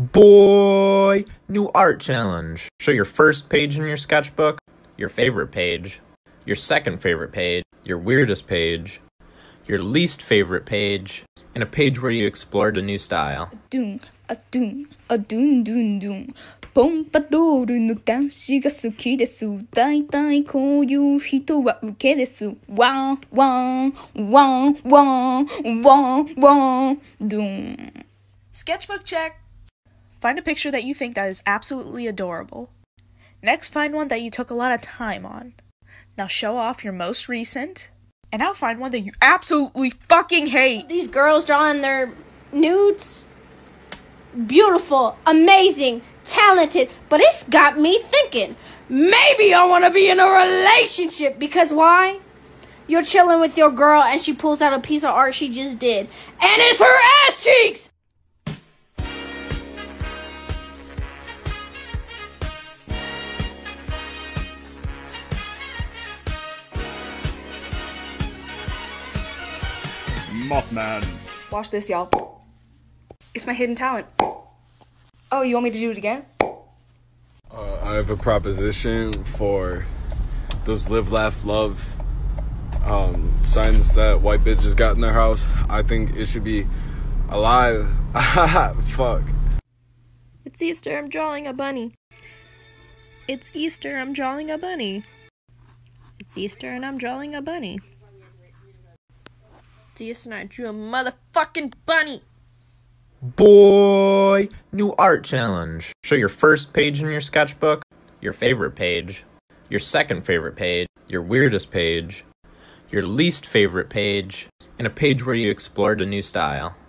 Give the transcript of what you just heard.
Boy! New art challenge. Show your first page in your sketchbook, your favorite page, your second favorite page, your weirdest page, your least favorite page, and a page where you explored a new style. ポンパドールの男子が好きです。だいたいこういう人はウケです。ワンワンワンワンワンワンドゥン Sketchbook check. Find a picture that you think that is absolutely adorable. Next, find one that you took a lot of time on. Now show off your most recent. And now find one that you absolutely fucking hate. These girls drawing their nudes. Beautiful, amazing, talented, but it's got me thinking, maybe I want to be in a relationship. Because why? You're chilling with your girl and she pulls out a piece of art she just did, and it's her ass cheeks. Mothman. Watch this, y'all. It's my hidden talent. Oh, you want me to do it again? I have a proposition for those live, laugh, love signs that white bitches got in their house. I think it should be alive. Fuck. It's Easter, I'm drawing a bunny. It's Easter, I'm drawing a bunny. It's Easter and I'm drawing a bunny. It's Easter and I drew a motherfucking bunny. Boy! New art challenge. Show your first page in your sketchbook, your favorite page, your second favorite page, your weirdest page, your least favorite page, and a page where you explored a new style.